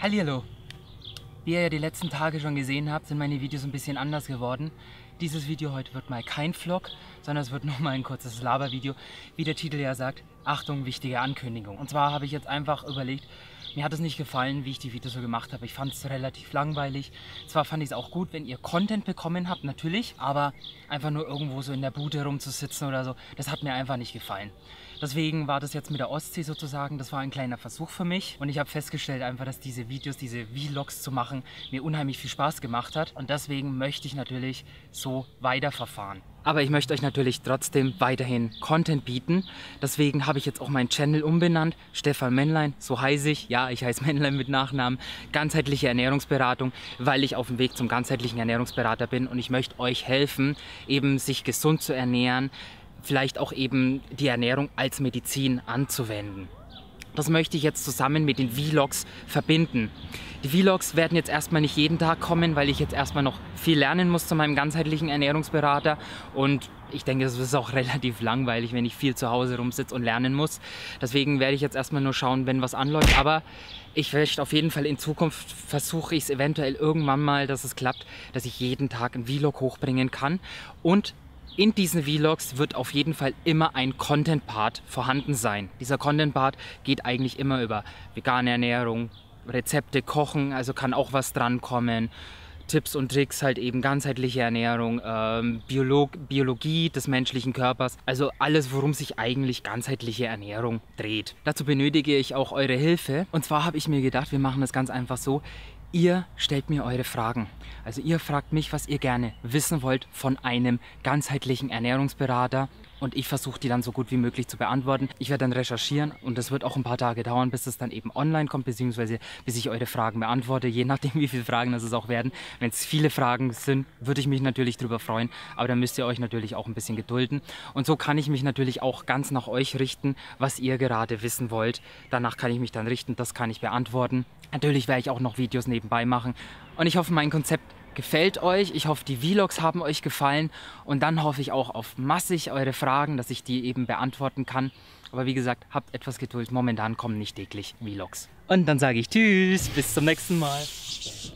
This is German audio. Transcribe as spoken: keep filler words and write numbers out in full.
Hallihallo! Wie ihr ja die letzten Tage schon gesehen habt, sind meine Videos ein bisschen anders geworden. Dieses Video heute wird mal kein Vlog, sondern es wird nur mal ein kurzes Labervideo. Wie der Titel ja sagt, Achtung, wichtige Ankündigung. Und zwar habe ich jetzt einfach überlegt, mir hat es nicht gefallen, wie ich die Videos so gemacht habe. Ich fand es relativ langweilig. Zwar fand ich es auch gut, wenn ihr Content bekommen habt, natürlich, aber einfach nur irgendwo so in der Bude rumzusitzen oder so, das hat mir einfach nicht gefallen. Deswegen war das jetzt mit der Ostsee sozusagen, das war ein kleiner Versuch für mich. Und ich habe festgestellt einfach, dass diese Videos, diese Vlogs zu machen, mir unheimlich viel Spaß gemacht hat. Und deswegen möchte ich natürlich so weiterverfahren. Aber ich möchte euch natürlich trotzdem weiterhin Content bieten. Deswegen habe ich jetzt auch meinen Channel umbenannt. Stefan Männlein, so heiße ich. Ja, ich heiße Männlein mit Nachnamen. Ganzheitliche Ernährungsberatung, weil ich auf dem Weg zum ganzheitlichen Ernährungsberater bin. Und ich möchte euch helfen, eben sich gesund zu ernähren. Vielleicht auch eben die Ernährung als Medizin anzuwenden. Das möchte ich jetzt zusammen mit den Vlogs verbinden. Die Vlogs werden jetzt erstmal nicht jeden Tag kommen, weil ich jetzt erstmal noch viel lernen muss zu meinem ganzheitlichen Ernährungsberater. Und ich denke, es ist auch relativ langweilig, wenn ich viel zu Hause rumsitze und lernen muss. Deswegen werde ich jetzt erstmal nur schauen, wenn was anläuft. Aber ich werde auf jeden Fall in Zukunft, versuche ich es eventuell irgendwann mal, dass es klappt, dass ich jeden Tag einen Vlog hochbringen kann. Und in diesen Vlogs wird auf jeden Fall immer ein Content-Part vorhanden sein. Dieser Content-Part geht eigentlich immer über vegane Ernährung, Rezepte, Kochen, also kann auch was drankommen. Tipps und Tricks, halt eben ganzheitliche Ernährung, ähm, Biolog Biologie des menschlichen Körpers. Also alles, worum sich eigentlich ganzheitliche Ernährung dreht. Dazu benötige ich auch eure Hilfe. Und zwar habe ich mir gedacht, wir machen das ganz einfach so. Ihr stellt mir eure Fragen. Also ihr fragt mich, was ihr gerne wissen wollt von einem ganzheitlichen Ernährungsberater. Und ich versuche die dann so gut wie möglich zu beantworten. Ich werde dann recherchieren und das wird auch ein paar Tage dauern, bis es dann eben online kommt, beziehungsweise bis ich eure Fragen beantworte, je nachdem wie viele Fragen das es auch werden. Wenn es viele Fragen sind, würde ich mich natürlich darüber freuen, aber dann müsst ihr euch natürlich auch ein bisschen gedulden. Und so kann ich mich natürlich auch ganz nach euch richten, was ihr gerade wissen wollt. Danach kann ich mich dann richten, das kann ich beantworten. Natürlich werde ich auch noch Videos nebenbei machen und ich hoffe, mein Konzept gefällt euch. Ich hoffe, die Vlogs haben euch gefallen und dann hoffe ich auch auf massig eure Fragen, dass ich die eben beantworten kann. Aber wie gesagt, habt etwas Geduld. Momentan kommen nicht täglich Vlogs. Und dann sage ich Tschüss, bis zum nächsten Mal.